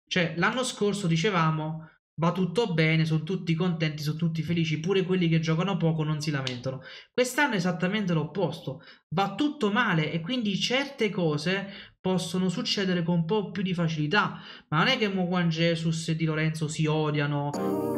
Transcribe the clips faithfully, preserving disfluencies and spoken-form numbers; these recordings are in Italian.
Cioè, l'anno scorso dicevamo va tutto bene, sono tutti contenti, sono tutti felici, pure quelli che giocano poco non si lamentano. Quest'anno è esattamente l'opposto, va tutto male e quindi certe cose possono succedere con un po' più di facilità, ma non è che Mo Juan Jesus e Di Lorenzo si odiano.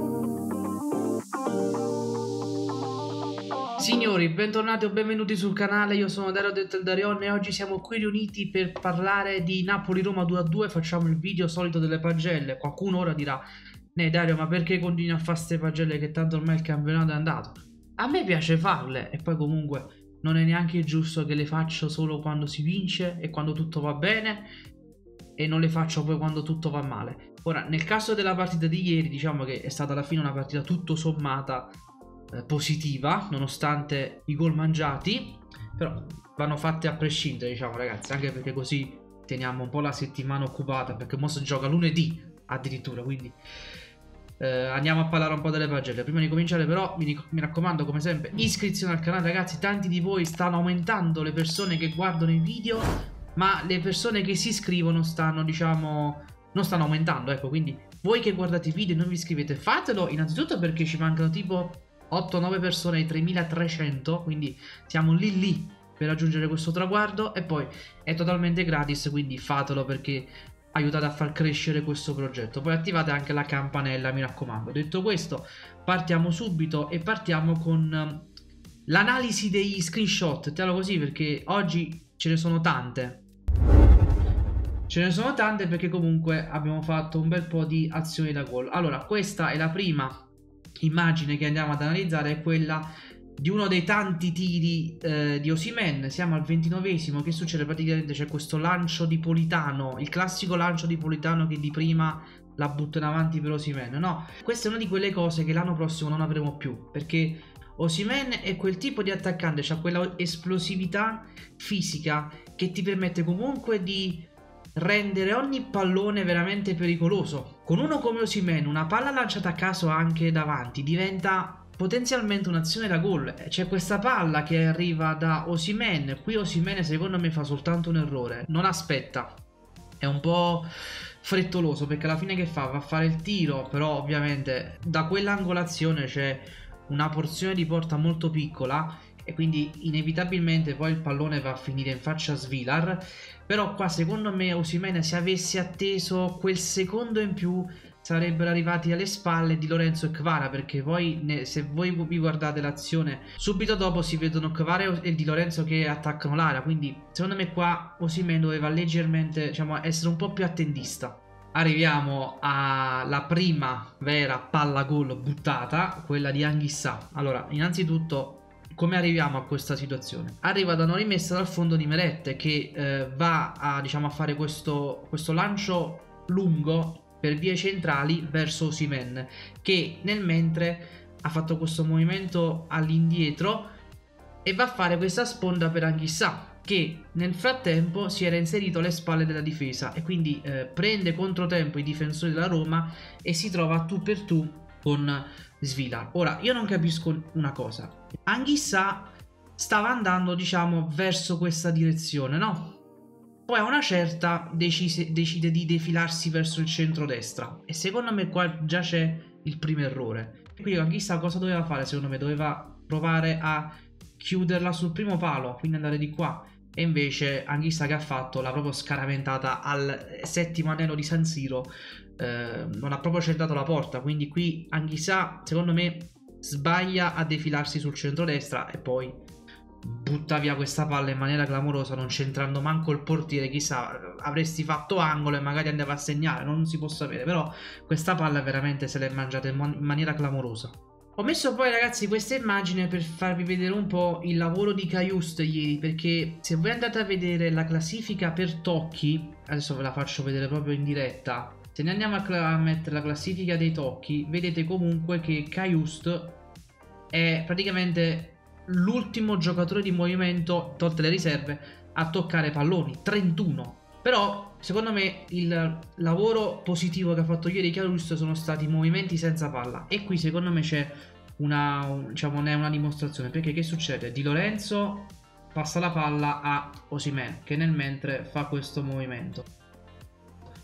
Signori, bentornati o benvenuti sul canale, io sono Dario Dettel Darion e oggi siamo qui riuniti per parlare di Napoli-Roma due a due, facciamo il video solito delle pagelle. Qualcuno ora dirà, ne Dario, ma perché continui a fare queste pagelle che tanto ormai il campionato è andato? A me piace farle e poi comunque non è neanche giusto che le faccio solo quando si vince e quando tutto va bene e non le faccio poi quando tutto va male. Ora, nel caso della partita di ieri, diciamo che è stata alla fine una partita tutto sommata positiva nonostante i gol mangiati, però vanno fatte a prescindere, diciamo, ragazzi, anche perché così teniamo un po' la settimana occupata, perché mo si gioca lunedì addirittura, quindi eh, andiamo a parlare un po' delle pagelle. Prima di cominciare però mi, mi raccomando, come sempre, iscrizione al canale, ragazzi. Tanti di voi stanno aumentando le persone che guardano i video, ma le persone che si iscrivono stanno, diciamo, non stanno aumentando, ecco. Quindi voi che guardate i video e non vi iscrivete, fatelo innanzitutto perché ci mancano tipo otto nove persone ai tremilatrecento, quindi siamo lì lì per raggiungere questo traguardo, e poi è totalmente gratis, quindi fatelo perché aiutate a far crescere questo progetto. Poi attivate anche la campanella, mi raccomando. Detto questo, partiamo subito e partiamo con l'analisi degli screenshot, te lo così, perché oggi ce ne sono tante. Ce ne sono tante perché comunque abbiamo fatto un bel po' di azioni da gol. Allora, questa è la prima immagine che andiamo ad analizzare, è quella di uno dei tanti tiri eh, di Osimhen. Siamo al ventinovesimo. Che succede? Praticamente c'è questo lancio di Politano, il classico lancio di Politano che di prima la butta in avanti per Osimhen. No, questa è una di quelle cose che l'anno prossimo non avremo più, perché Osimhen è quel tipo di attaccante, c'ha quella esplosività fisica che ti permette comunque di rendere ogni pallone veramente pericoloso. Con uno come Osimhen, una palla lanciata a caso anche davanti diventa potenzialmente un'azione da gol. C'è questa palla che arriva da Osimhen, qui Osimhen secondo me fa soltanto un errore, non aspetta, è un po' frettoloso perché alla fine che fa? Va a fare il tiro, però ovviamente da quell'angolazione c'è una porzione di porta molto piccola e quindi inevitabilmente poi il pallone va a finire in faccia a Svilar. Però qua secondo me Osimhen, se avesse atteso quel secondo in più, sarebbero arrivati alle spalle di Lorenzo e Kvara, perché poi ne, se voi vi guardate l'azione subito dopo si vedono Kvara e Di Lorenzo che attaccano l'area, quindi secondo me qua Osimhen doveva leggermente, diciamo, essere un po' più attendista. Arriviamo alla prima vera palla gol buttata, quella di Anghissà. Allora, innanzitutto, come arriviamo a questa situazione? Arriva da una rimessa dal fondo di Meret che eh, va a, diciamo, a fare questo, questo lancio lungo per vie centrali verso Osimhen, che nel mentre ha fatto questo movimento all'indietro e va a fare questa sponda per Anghissà, che nel frattempo si era inserito alle spalle della difesa e quindi eh, prende controtempo i difensori della Roma e si trova a tu per tu con Svilar. Ora, io non capisco una cosa. Anghissà stava andando, diciamo, verso questa direzione, no? Poi a una certa decise, decide di defilarsi verso il centro-destra e secondo me qua già c'è il primo errore. Quindi Anghissà cosa doveva fare? Secondo me doveva provare a chiuderla sul primo palo, quindi andare di qua. E invece Anghissà che ha fatto? L'ha proprio scaraventata al settimo anello di San Siro, eh, non ha proprio centrato la porta, quindi qui Anghissà secondo me sbaglia a defilarsi sul centrodestra e poi butta via questa palla in maniera clamorosa, non centrando manco il portiere. Chissà, avresti fatto angolo e magari andava a segnare, non si può sapere, però questa palla veramente se l'è mangiata in maniera clamorosa. Ho messo poi, ragazzi, questa immagine per farvi vedere un po' il lavoro di Cajuste ieri, perché se voi andate a vedere la classifica per tocchi, adesso ve la faccio vedere proprio in diretta, se ne andiamo a, a mettere la classifica dei tocchi, vedete comunque che Cajuste è praticamente l'ultimo giocatore di movimento, tolte le riserve, a toccare palloni, trentuno. Però secondo me il lavoro positivo che ha fatto ieri Cajuste sono stati i movimenti senza palla, e qui secondo me c'è una, un, diciamo, ne è una dimostrazione, perché che succede? Di Lorenzo passa la palla a Osimhen che nel mentre fa questo movimento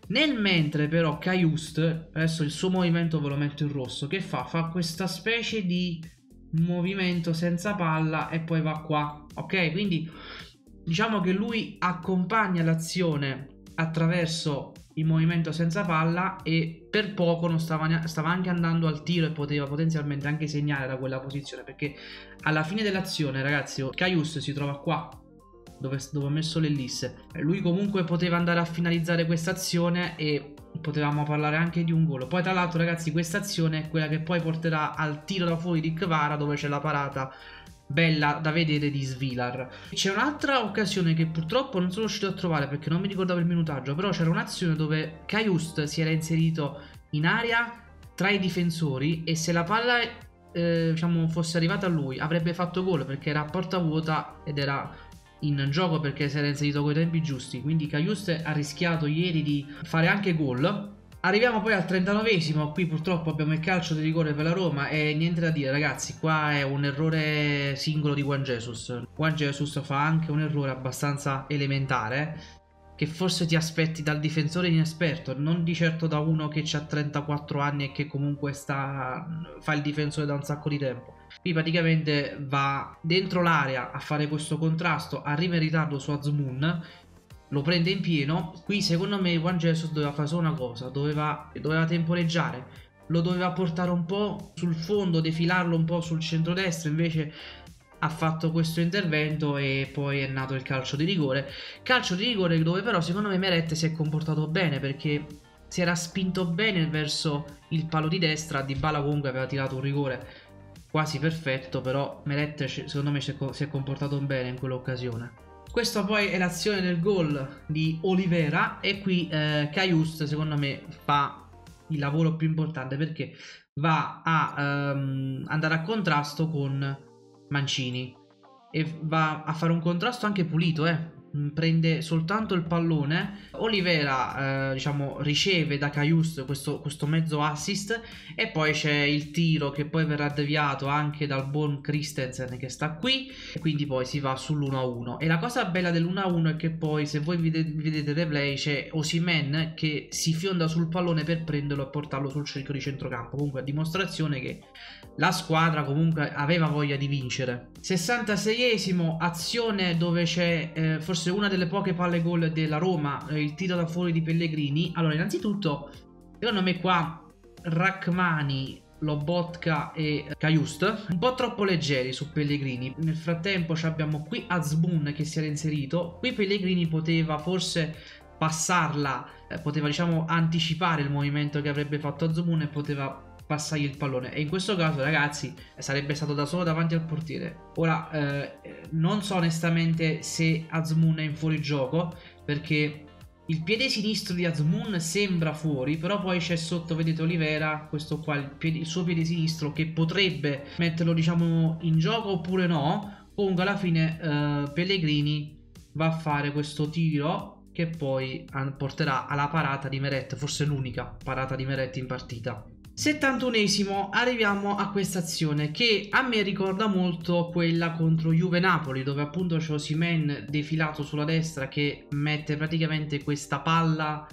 Nel mentre però Cajuste, adesso il suo movimento ve lo metto in rosso, che fa? Fa questa specie di movimento senza palla e poi va qua, ok? Quindi diciamo che lui accompagna l'azione attraverso il movimento senza palla e per poco non stava, stava anche andando al tiro e poteva potenzialmente anche segnare da quella posizione, perché alla fine dell'azione, ragazzi, Cajuste si trova qua dove, dove ho messo l'ellisse. Lui comunque poteva andare a finalizzare questa azione e potevamo parlare anche di un gol. Poi tra l'altro, ragazzi, questa azione è quella che poi porterà al tiro da fuori di Kvara, dove c'è la parata bella da vedere di Svilar. C'è un'altra occasione che purtroppo non sono riuscito a trovare perché non mi ricordavo il minutaggio, però c'era un'azione dove Cajuste si era inserito in area tra i difensori e se la palla eh, diciamo fosse arrivata a lui avrebbe fatto gol, perché era a porta vuota ed era in gioco perché si era inserito coi tempi giusti. Quindi Cajuste ha rischiato ieri di fare anche gol. Arriviamo poi al trentanovesimo, qui purtroppo abbiamo il calcio di rigore per la Roma e niente da dire, ragazzi, qua è un errore singolo di Juan Jesus. Juan Jesus fa anche un errore abbastanza elementare, che forse ti aspetti dal difensore inesperto, non di certo da uno che ha trentaquattro anni e che comunque sta fa il difensore da un sacco di tempo. Qui praticamente va dentro l'area a fare questo contrasto, arriva in ritardo su Azmoun, lo prende in pieno. Qui secondo me Juan Jesus doveva fare solo una cosa, doveva, doveva temporeggiare, lo doveva portare un po' sul fondo, defilarlo un po' sul centrodestra, invece ha fatto questo intervento e poi è nato il calcio di rigore. Calcio di rigore dove però secondo me Meret si è comportato bene, perché si era spinto bene verso il palo di destra. Dybala comunque aveva tirato un rigore quasi perfetto, però Meret secondo me si è comportato bene in quell'occasione. Questa poi è l'azione del gol di Olivera e qui eh, Cajuste secondo me fa il lavoro più importante, perché va a um, andare a contrasto con Mancini e va a fare un contrasto anche pulito, eh. Prende soltanto il pallone. Olivera eh, diciamo riceve da Cajuste questo, questo mezzo assist e poi c'è il tiro che poi verrà deviato anche dal buon Christensen che sta qui e quindi poi si va sull'uno a uno. E la cosa bella dell'uno a uno è che poi, se voi vedete il replay, c'è Osimhen che si fionda sul pallone per prenderlo e portarlo sul cerchio di centrocampo, comunque a dimostrazione che la squadra comunque aveva voglia di vincere. sessantaseiesimo, azione dove c'è eh, forse una delle poche palle gol della Roma, eh, il tiro da fuori di Pellegrini. Allora, innanzitutto secondo me qua Rachmani, Lobotka e Cajuste un po' troppo leggeri su Pellegrini. Nel frattempo abbiamo qui Azmoun che si era inserito. Qui Pellegrini poteva forse passarla, eh, poteva diciamo anticipare il movimento che avrebbe fatto Azmoun e poteva passargli il pallone, e in questo caso ragazzi sarebbe stato da solo davanti al portiere. Ora eh, non so onestamente se Azmoun è in fuorigioco, perché il piede sinistro di Azmoun sembra fuori, però poi c'è sotto, vedete Olivera, questo qua, il, piede, il suo piede sinistro, che potrebbe metterlo diciamo in gioco oppure no. Comunque alla fine eh, Pellegrini va a fare questo tiro che poi porterà alla parata di Meret, forse l'unica parata di Meret in partita. settantunesimo, arriviamo a questa azione che a me ricorda molto quella contro Juve Napoli, dove appunto c'è Osimhen defilato sulla destra che mette praticamente questa palla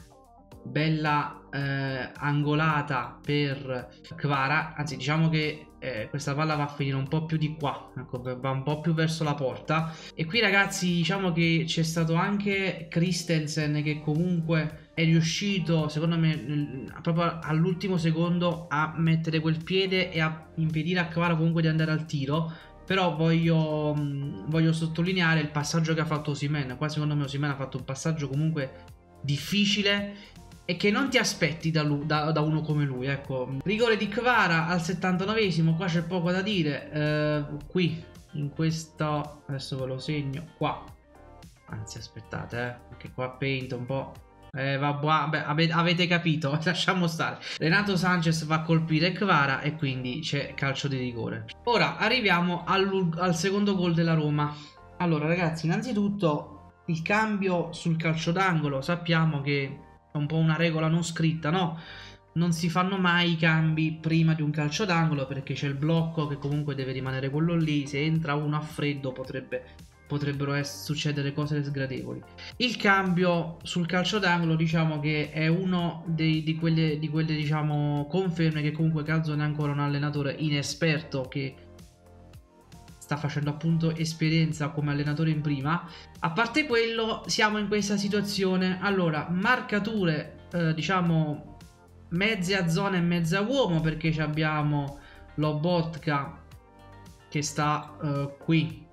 bella eh, angolata per Kvara, anzi diciamo che eh, questa palla va a finire un po' più di qua, ecco, va un po' più verso la porta. E qui ragazzi diciamo che c'è stato anche Christensen che comunque è riuscito secondo me proprio all'ultimo secondo a mettere quel piede e a impedire a Kvara comunque di andare al tiro. Però voglio, voglio sottolineare il passaggio che ha fatto Osimhen. Qua secondo me Osimhen ha fatto un passaggio comunque difficile e che non ti aspetti da, lui, da, da uno come lui, ecco. Rigore di Kvara al settantanovesimo, qua c'è poco da dire. eh, qui in questo, adesso ve lo segno qua, anzi aspettate eh, perché qua paint un po'. Eh, vabbè, avete capito, lasciamo stare. Renato Sanchez va a colpire Kvara e quindi c'è calcio di rigore. Ora arriviamo al, al secondo gol della Roma. Allora ragazzi, innanzitutto il cambio sul calcio d'angolo, sappiamo che è un po' una regola non scritta, no? Non si fanno mai i cambi prima di un calcio d'angolo perché c'è il blocco che comunque deve rimanere quello lì. Se entra uno a freddo potrebbe potrebbero succedere cose sgradevoli. Il cambio sul calcio d'angolo, diciamo che è uno dei, di quelle, di quelle diciamo conferme che comunque Calzone è ancora un allenatore inesperto che sta facendo appunto esperienza come allenatore in prima. A parte quello, siamo in questa situazione. Allora, marcature eh, diciamo mezze a zona e mezza uomo, perché abbiamo Lobotka che sta eh, qui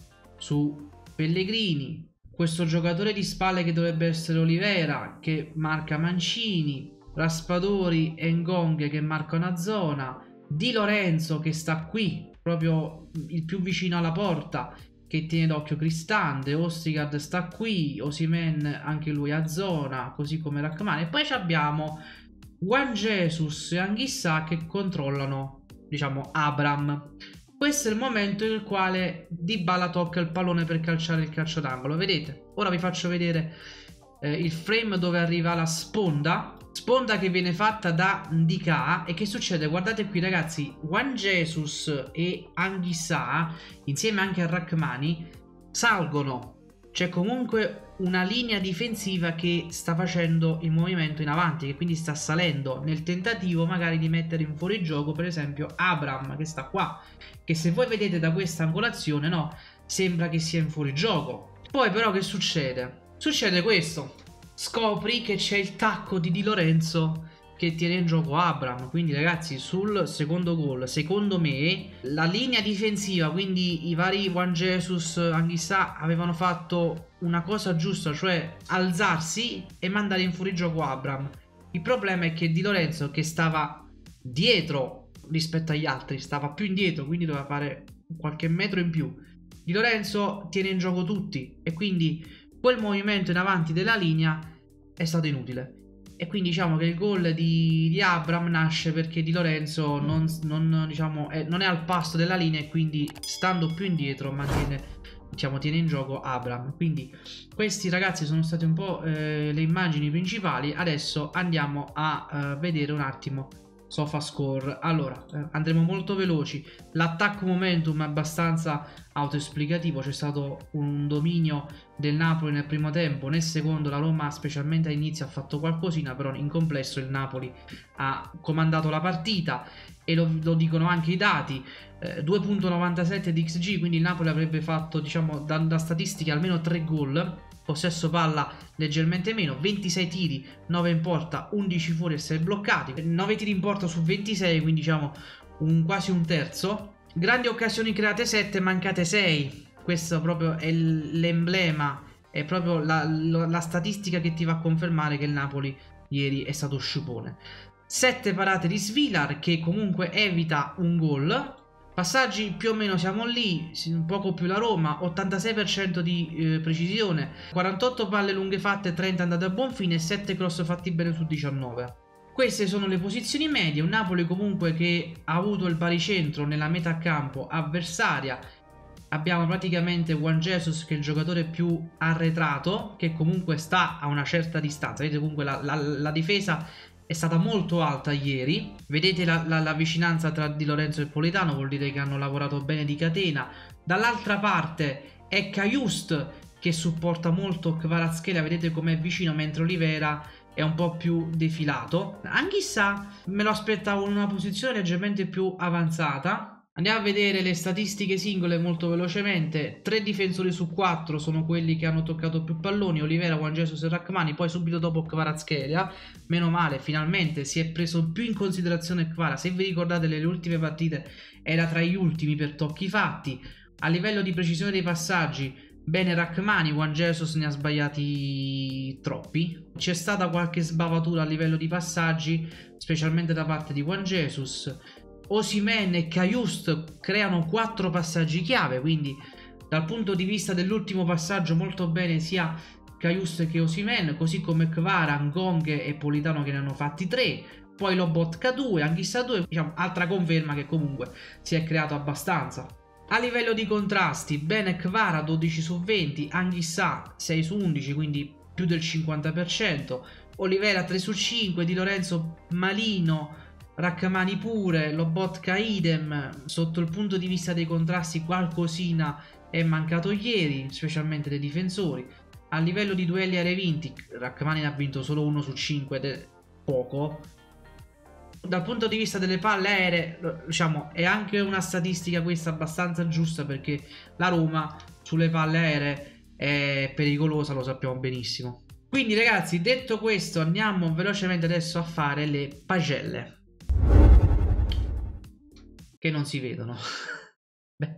su Pellegrini, questo giocatore di spalle che dovrebbe essere Olivera che marca Mancini, Raspadori e Ngong che marcano a zona, Di Lorenzo che sta qui proprio il più vicino alla porta che tiene d'occhio Cristante, Ostergaard sta qui, Osimhen anche lui a zona, così come Rachmani, e poi abbiamo Juan Jesus e Anguissa che controllano diciamo Abraham. Questo è il momento in quale Dybala tocca il pallone per calciare il calcio d'angolo. Vedete? Ora vi faccio vedere eh, il frame dove arriva la sponda. Sponda che viene fatta da Ndicà. E che succede? Guardate qui ragazzi, Juan Jesus e Anguissa insieme anche a Rachmani salgono. C'è comunque una linea difensiva che sta facendo il movimento in avanti, che quindi sta salendo nel tentativo magari di mettere in fuorigioco per esempio Abraham che sta qua, che se voi vedete da questa angolazione no, sembra che sia in fuorigioco. Poi però che succede? Succede questo, scopri che c'è il tacco di Di Lorenzo che tiene in gioco Abraham. Quindi ragazzi, sul secondo gol secondo me la linea difensiva, quindi i vari Juan Jesus, Anguissa avevano fatto una cosa giusta, cioè alzarsi e mandare in fuorigioco Abraham. Il problema è che Di Lorenzo, che stava dietro rispetto agli altri, stava più indietro, quindi doveva fare qualche metro in più, Di Lorenzo tiene in gioco tutti e quindi quel movimento in avanti della linea è stato inutile. E quindi diciamo che il gol di, di Abraham nasce perché Di Lorenzo non, non, diciamo, è, non è al passo della linea e quindi stando più indietro mantiene, diciamo, tiene in gioco Abraham. Quindi questi ragazzi sono state un po' eh, le immagini principali. Adesso andiamo a eh, vedere un attimo SofaScore. Allora eh, andremo molto veloci. L'attacco momentum è abbastanza autoesplicativo, c'è stato un dominio del Napoli nel primo tempo, nel secondo la Roma specialmente all'inizio ha fatto qualcosina, però in complesso il Napoli ha comandato la partita e lo, lo dicono anche i dati, eh, due virgola novantasette di X G, quindi il Napoli avrebbe fatto diciamo da, da statistiche almeno tre gol, possesso palla leggermente meno, ventisei tiri, nove in porta, undici fuori e sei bloccati, nove tiri in porta su ventisei, quindi diciamo un, quasi un terzo. Grandi occasioni create sette, mancate sei. Questo proprio è l'emblema, è proprio la, la, la statistica che ti va a confermare che il Napoli ieri è stato sciupone. sette parate di Svilar che comunque evita un gol. Passaggi più o meno siamo lì, un poco più la Roma, ottantasei per cento di eh, precisione, quarantotto palle lunghe fatte, trenta andate a buon fine e sette cross fatti bene su diciannove. Queste sono le posizioni medie, un Napoli comunque che ha avuto il baricentro nella metà campo avversaria. Abbiamo praticamente Juan Jesus che è il giocatore più arretrato, che comunque sta a una certa distanza. Vedete comunque la, la, la difesa è stata molto alta ieri. Vedete la, la, la vicinanza tra Di Lorenzo e Politano, vuol dire che hanno lavorato bene di catena. Dall'altra parte è Cajuste che supporta molto Kvaratskhelia, vedete com'è vicino, mentre Olivera è un po' più defilato. Anguissa me lo aspettavo in una posizione leggermente più avanzata. Andiamo a vedere le statistiche singole molto velocemente. Tre difensori su quattro sono quelli che hanno toccato più palloni, Olivera, Juan Jesus e Rachmani, poi subito dopo Kvaratskhelia. Meno male, finalmente si è preso più in considerazione Kvara. Se vi ricordate le ultime partite era tra gli ultimi per tocchi fatti. A livello di precisione dei passaggi, bene Rachmani, Juan Jesus ne ha sbagliati troppi. C'è stata qualche sbavatura a livello di passaggi, specialmente da parte di Juan Jesus. Osimhen e Cajuste creano quattro passaggi chiave, quindi dal punto di vista dell'ultimo passaggio molto bene sia Cajuste che Osimhen, così come Kvara, Ngong e Politano che ne hanno fatti tre. Poi Lobotka due, Anguissa due, diciamo altra conferma che comunque si è creato abbastanza. A livello di contrasti, bene Kvara dodici su venti, Anguissa sei su undici, quindi più del cinquanta per cento, Olivera tre su cinque, Di Lorenzo malino, Rachmani pure, Lobotka idem. Sotto il punto di vista dei contrasti qualcosina è mancato ieri, specialmente dei difensori. A livello di duelli aerei vinti, Rachmani ha vinto solo uno su cinque ed è poco. Dal punto di vista delle palle aeree, diciamo, è anche una statistica questa abbastanza giusta, perché la Roma sulle palle aeree è pericolosa, lo sappiamo benissimo. Quindi ragazzi, detto questo, andiamo velocemente adesso a fare le pagelle, che non si vedono. Beh,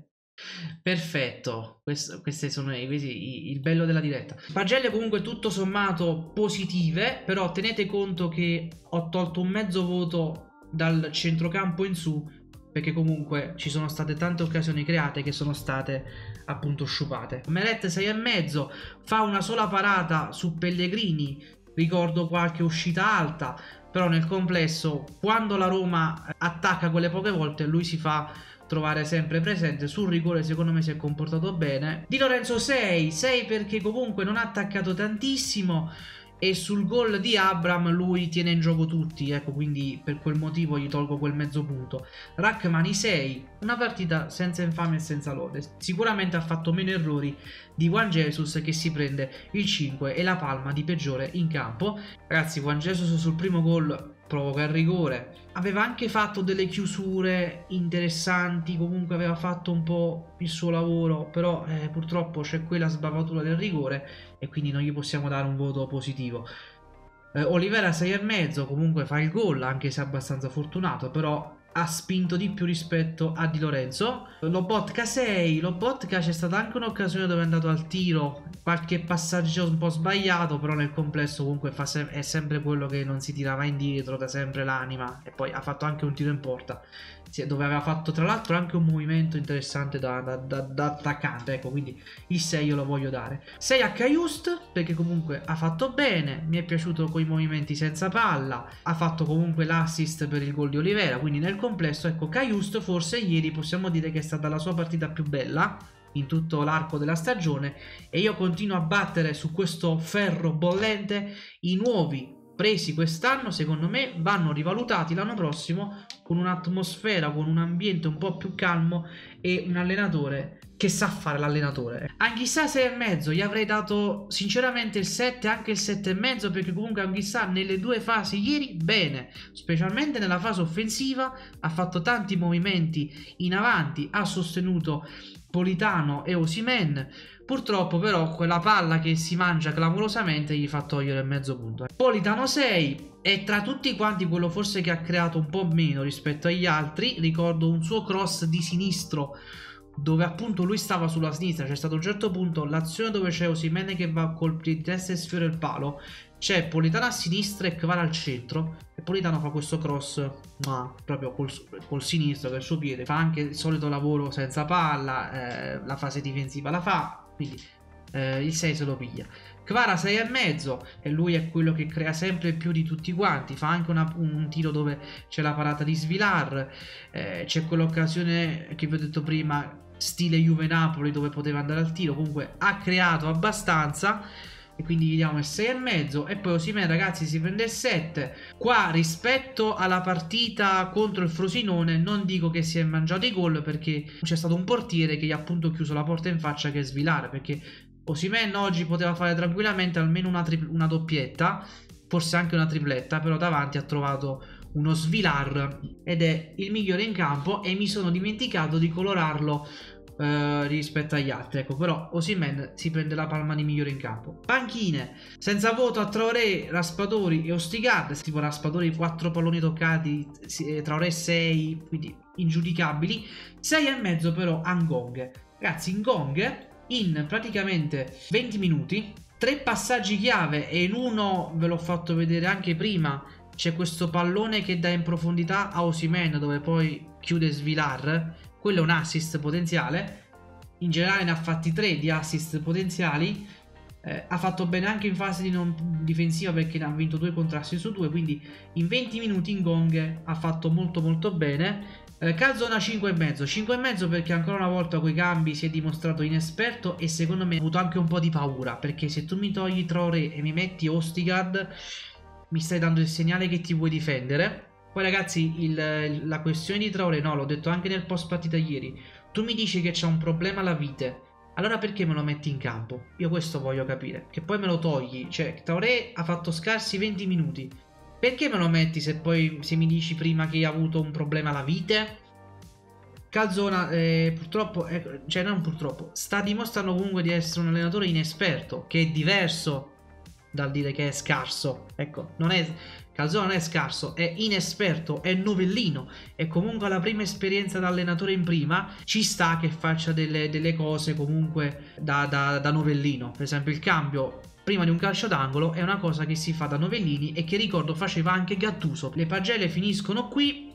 perfetto, questo, queste sono i, i, il bello della diretta. Pagelle comunque tutto sommato positive, però tenete conto che ho tolto un mezzo voto dal centrocampo in su, perché comunque ci sono state tante occasioni create che sono state appunto sciupate. Meret sei e mezzo, fa una sola parata su Pellegrini, ricordo qualche uscita alta, però nel complesso quando la Roma attacca quelle poche volte lui si fa trovare sempre presente. Sul rigore secondo me si è comportato bene. Di Lorenzo sei, sei perché comunque non ha attaccato tantissimo, e sul gol di Abraham lui tiene in gioco tutti, ecco, quindi per quel motivo gli tolgo quel mezzo punto. Rachmani sei, una partita senza infame e senza lode, sicuramente ha fatto meno errori di Juan Jesus, che si prende il cinque e la palma di peggiore in campo. Ragazzi, Juan Jesus sul primo gol provoca il rigore, aveva anche fatto delle chiusure interessanti, comunque aveva fatto un po' il suo lavoro, però eh, purtroppo c'è quella sbavatura del rigore e quindi non gli possiamo dare un voto positivo. eh, Olivera sei e mezzo, comunque fa il gol, anche se abbastanza fortunato, però ha spinto di più rispetto a Di Lorenzo. Lobotka sei, Lobotka c'è stata anche un'occasione dove è andato al tiro, qualche passaggio un po' sbagliato, però nel complesso comunque fa se è sempre quello che non si tirava indietro, da sempre l'anima, e poi ha fatto anche un tiro in porta, dove aveva fatto tra l'altro anche un movimento interessante da, da, da, da attaccante, ecco, quindi il sei io lo voglio dare. sei a Cajuste, perché comunque ha fatto bene, mi è piaciuto con i movimenti senza palla, ha fatto comunque l'assist per il gol di Olivera, quindi nel complesso, ecco, Cajuste forse ieri possiamo dire che è stata la sua partita più bella in tutto l'arco della stagione, e io continuo a battere su questo ferro bollente. I nuovi presi quest'anno secondo me vanno rivalutati l'anno prossimo, con un'atmosfera, con un ambiente un po' più calmo e un allenatore che sa fare l'allenatore. Anghissà sei e mezzo, gli avrei dato sinceramente il sette, anche il sette e mezzo, perché comunque Anghissà nelle due fasi ieri bene, specialmente nella fase offensiva ha fatto tanti movimenti in avanti, ha sostenuto Politano e Osimhen. Purtroppo però quella palla che si mangia clamorosamente gli fa togliere mezzo punto. Politano sei è tra tutti quanti quello forse che ha creato un po' meno rispetto agli altri. Ricordo un suo cross di sinistro dove appunto lui stava sulla sinistra, c'è stato a un certo punto l'azione dove c'è Osimhen che va a colpire di testa e sfiora il palo, c'è Politano a sinistra e Kvara al centro, e Politano fa questo cross ma proprio col, col sinistro, che è il suo piede, fa anche il solito lavoro senza palla, eh, la fase difensiva la fa, quindi eh, il sei se lo piglia. Kvara sei e mezzo, e lui è quello che crea sempre più di tutti quanti, fa anche una, un tiro dove c'è la parata di Svilar, eh, c'è quell'occasione che vi ho detto prima stile Juve Napoli dove poteva andare al tiro, comunque ha creato abbastanza, e quindi gli diamo il sei e mezzo. E poi Osimhen ragazzi si prende il sette. Qua rispetto alla partita contro il Frosinone non dico che si è mangiato i gol, perché c'è stato un portiere che gli ha appunto chiuso la porta in faccia, che è Svilar, perché Osimhen oggi poteva fare tranquillamente almeno una, una doppietta, forse anche una tripletta, però davanti ha trovato uno Svilar ed è il migliore in campo, e mi sono dimenticato di colorarlo Uh, rispetto agli altri, ecco. Però Osimhen si prende la palma di migliore in campo. Panchine senza voto a Traoré, Raspadori e Ostigard, tipo Raspadori quattro palloni toccati, Traoré sei, quindi ingiudicabili. sei e mezzo però Ngong. Ragazzi, Ngong in praticamente venti minuti, tre passaggi chiave, e in uno ve l'ho fatto vedere anche prima, c'è questo pallone che dà in profondità a Osimhen dove poi chiude Svilar, quello è un assist potenziale. In generale ne ha fatti tre di assist potenziali, eh, ha fatto bene anche in fase di non difensiva perché ne ha vinto due contrasti su due, quindi in venti minuti Ngong ha fatto molto molto bene. eh, Calzona cinque e mezzo, cinque e mezzo perché ancora una volta coi cambi si è dimostrato inesperto, e secondo me ha avuto anche un po' di paura, perché se tu mi togli Traoré e mi metti Ostigard mi stai dando il segnale che ti vuoi difendere. Poi ragazzi, il, la questione di Traoré, no, l'ho detto anche nel post partita ieri, tu mi dici che c'è un problema alla vite, allora perché me lo metti in campo? Io questo voglio capire. Che poi me lo togli. Cioè, Traoré ha fatto scarsi venti minuti. Perché me lo metti se poi se mi dici prima che hai avuto un problema alla vite? Calzona eh, purtroppo, eh, cioè non purtroppo, sta dimostrando comunque di essere un allenatore inesperto, che è diverso dal dire che è scarso. Ecco, non è, Calzona non è scarso, è inesperto, è novellino, e comunque la prima esperienza da allenatore in prima, ci sta che faccia delle, delle cose comunque da, da, da novellino. Per esempio il cambio prima di un calcio d'angolo è una cosa che si fa da novellini e che ricordo faceva anche Gattuso. Le pagelle finiscono qui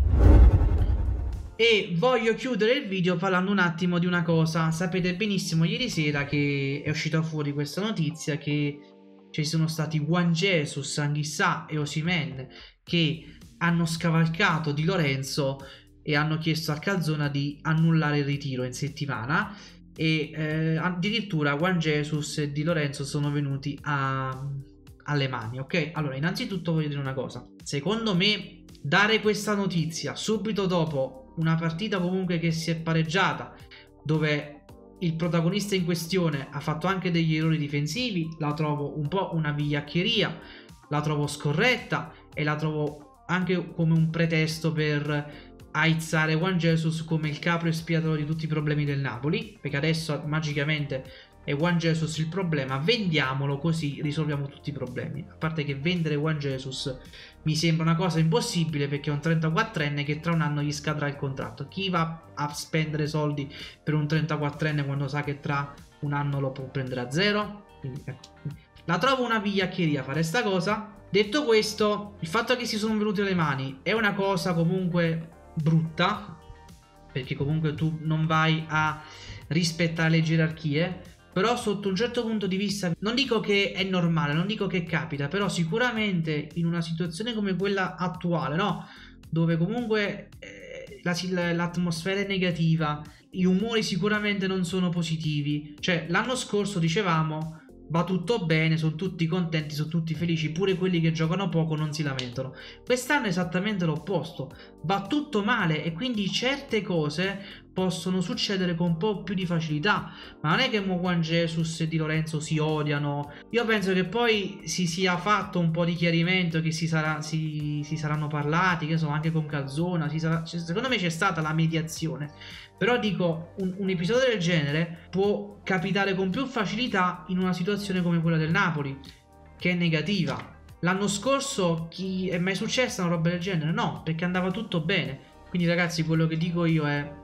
e voglio chiudere il video parlando un attimo di una cosa. Sapete benissimo ieri sera che è uscita fuori questa notizia che ci sono stati Juan Jesus, Anghissà e Osimhen che hanno scavalcato Di Lorenzo e hanno chiesto al Calzona di annullare il ritiro in settimana, e eh, addirittura Juan Jesus e Di Lorenzo sono venuti a, alle mani. Ok, allora innanzitutto voglio dire una cosa: secondo me dare questa notizia subito dopo una partita comunque che si è pareggiata, dove il protagonista in questione ha fatto anche degli errori difensivi, la trovo un po' una vigliaccheria, la trovo scorretta e la trovo anche come un pretesto per aizzare Juan Jesus come il capro espiatorio di tutti i problemi del Napoli, perché adesso magicamente è Juan Jesus il problema, vendiamolo così risolviamo tutti i problemi. A parte che vendere Juan Jesus mi sembra una cosa impossibile, perché è un trentaquattrenne che tra un anno gli scadrà il contratto. Chi va a spendere soldi per un trentaquattrenne quando sa che tra un anno lo può prendere a zero? Quindi, ecco. La trovo una vigliaccheria fare sta cosa. Detto questo, il fatto che si sono venuti alle mani è una cosa comunque brutta, perché comunque tu non vai a rispettare le gerarchie. Però sotto un certo punto di vista, non dico che è normale, non dico che capita, però sicuramente in una situazione come quella attuale, no? Dove comunque eh, l'atmosfera è negativa, gli umori sicuramente non sono positivi. Cioè, l'anno scorso dicevamo va tutto bene, sono tutti contenti, sono tutti felici, pure quelli che giocano poco non si lamentano. Quest'anno è esattamente l'opposto, va tutto male e quindi certe cose possono succedere con un po' più di facilità. Ma non è che Juan Jesus e Di Lorenzo si odiano. Io penso che poi si sia fatto un po' di chiarimento, che si, sarà, si, si saranno parlati, che so, anche con Calzona, si sarà, secondo me c'è stata la mediazione. Però dico, un, un episodio del genere può capitare con più facilità in una situazione come quella del Napoli, che è negativa. L'anno scorso chi è mai successa una roba del genere? No, perché andava tutto bene. Quindi ragazzi, quello che dico io è: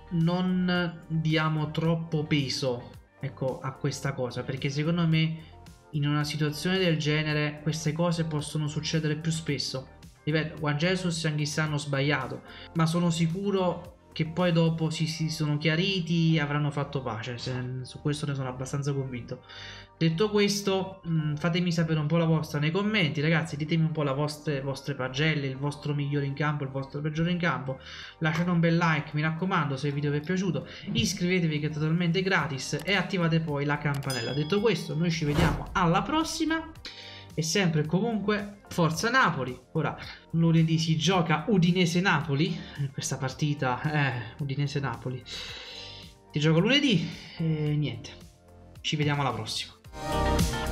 non diamo troppo peso, ecco, a questa cosa, perché secondo me in una situazione del genere queste cose possono succedere più spesso. Ripeto, Juan Jesus e Anghissà hanno sbagliato, ma sono sicuro che poi dopo si, si sono chiariti e avranno fatto pace. Se, su questo ne sono abbastanza convinto. Detto questo, mh, fatemi sapere un po' la vostra nei commenti, ragazzi. Ditemi un po' le vostre, vostre pagelle, il vostro migliore in campo, il vostro peggiore in campo. Lasciate un bel like, mi raccomando, se il video vi è piaciuto. Iscrivetevi, che è totalmente gratis, e attivate poi la campanella. Detto questo, noi ci vediamo alla prossima. E sempre e comunque forza Napoli. Ora lunedì si gioca Udinese-Napoli. Questa partita è Udinese-Napoli. Si gioca lunedì e niente. Ci vediamo alla prossima.